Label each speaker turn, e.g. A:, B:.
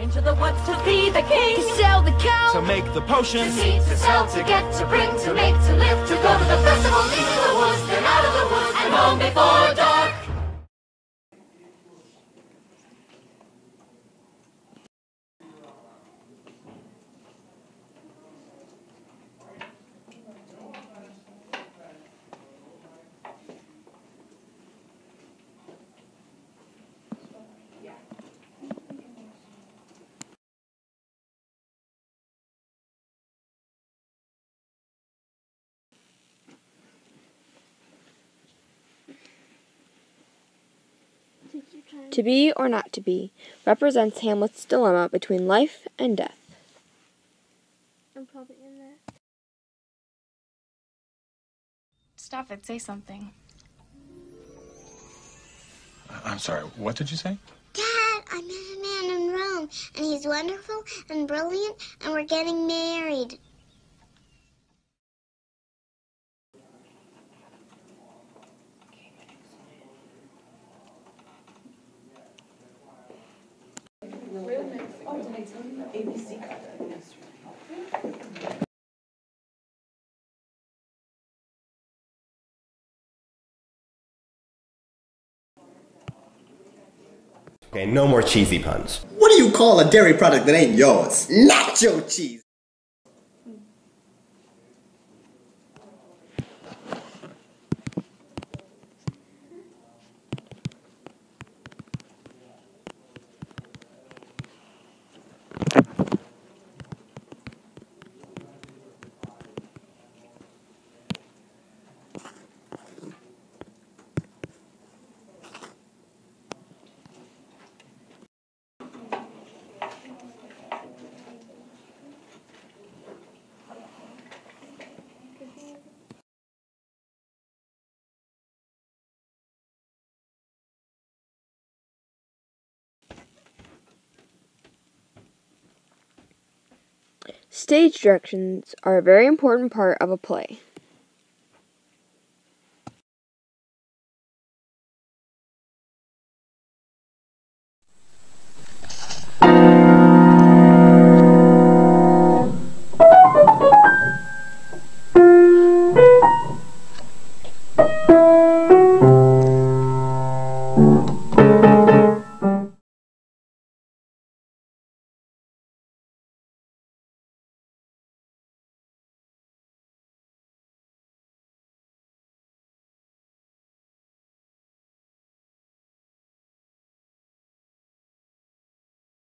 A: Into the woods to see the king. To sell the cow.
B: To make the potion.
A: To seed, to sell, to get, to bring, to make, to live. To go to the festival, into the woods, then out of the woods, and home before dark.
C: To be or not to be represents Hamlet's dilemma between life and death. I'm probably in there.
D: Stop it, say something.
E: I'm sorry, what did you say?
F: Dad, I met a man in Rome, and he's wonderful and brilliant, and we're getting married.
G: Okay, no more cheesy puns.
H: What do you call a dairy product that ain't yours? Nacho cheese!
C: Stage directions are a very important part of a play.